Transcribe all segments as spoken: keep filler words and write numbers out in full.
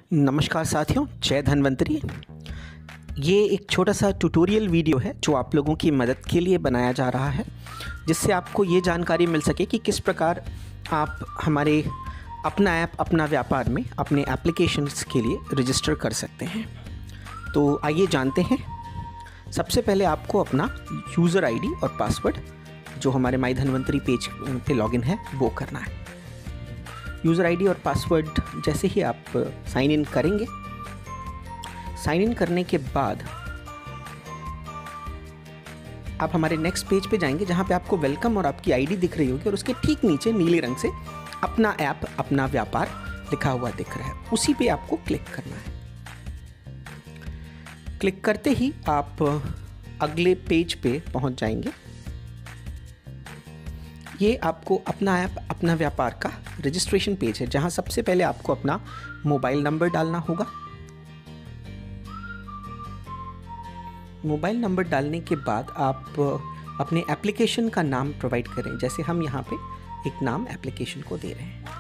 नमस्कार साथियों, जय धन्वंतरी। ये एक छोटा सा ट्यूटोरियल वीडियो है जो आप लोगों की मदद के लिए बनाया जा रहा है, जिससे आपको ये जानकारी मिल सके कि किस प्रकार आप हमारे अपना ऐप अपना व्यापार में अपने एप्लीकेशंस के लिए रजिस्टर कर सकते हैं। तो आइए जानते हैं। सबसे पहले आपको अपना यूज़र आईडी और पासवर्ड जो हमारे माई धन्वंतरी पेज पे लॉगिन है वो करना है। यूज़र आईडी और पासवर्ड जैसे ही आप साइन इन करेंगे, साइन इन करने के बाद आप हमारे नेक्स्ट पेज पे जाएंगे जहाँ पे आपको वेलकम और आपकी आईडी दिख रही होगी और उसके ठीक नीचे नीले रंग से अपना ऐप अपना व्यापार लिखा हुआ दिख रहा है। उसी पे आपको क्लिक करना है। क्लिक करते ही आप अगले पेज पे पहुंच जाएंगे। ये आपको अपना ऐप अपना व्यापार का रजिस्ट्रेशन पेज है, जहां सबसे पहले आपको अपना मोबाइल नंबर डालना होगा। मोबाइल नंबर डालने के बाद आप अपने एप्लीकेशन का नाम प्रोवाइड करें। जैसे हम यहाँ पे एक नाम एप्लीकेशन को दे रहे हैं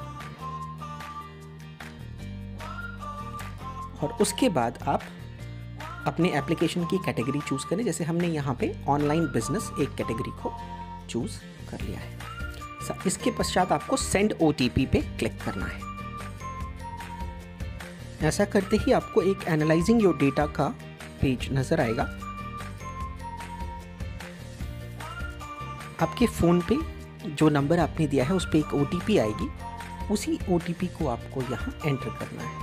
और उसके बाद आप अपने एप्लीकेशन की कैटेगरी चूज करें। जैसे हमने यहाँ पे ऑनलाइन बिजनेस एक कैटेगरी को चूज कर लिया है। इसके पश्चात आपको सेंड ओटीपी पे क्लिक करना है। ऐसा करते ही आपको एक एनालाइजिंग योर डेटा का पेज नजर आएगा। आपके फोन पे जो नंबर आपने दिया है उस पे एक ओटीपी आएगी। उसी ओटीपी को आपको यहाँ एंटर करना है।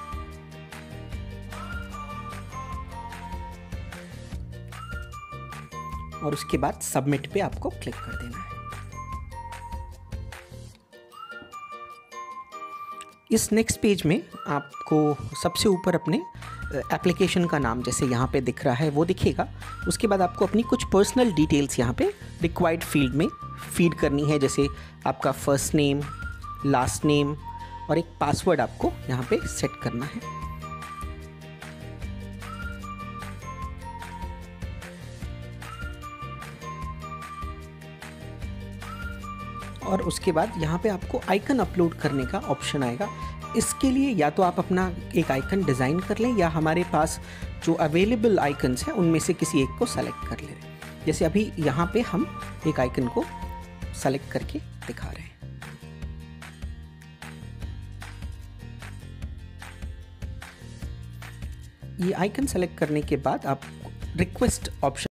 और उसके बाद सबमिट पे आपको क्लिक कर देना है। इस नेक्स्ट पेज में आपको सबसे ऊपर अपने एप्लीकेशन का नाम जैसे यहाँ पे दिख रहा है वो दिखेगा। उसके बाद आपको अपनी कुछ पर्सनल डिटेल्स यहाँ पे रिक्वायर्ड फील्ड में फीड करनी है। जैसे आपका फर्स्ट नेम, लास्ट नेम और एक पासवर्ड आपको यहाँ पे सेट करना है। और उसके बाद यहाँ पे आपको आइकन अपलोड करने का ऑप्शन आएगा। इसके लिए या तो आप अपना एक आइकन डिज़ाइन कर लें या हमारे पास जो अवेलेबल आइकन्स हैं उनमें से किसी एक को सेलेक्ट कर लें। जैसे अभी यहाँ पे हम एक आइकन को सेलेक्ट करके दिखा रहे हैं। ये आइकन सेलेक्ट करने के बाद आप रिक्वेस्ट ऑप्शन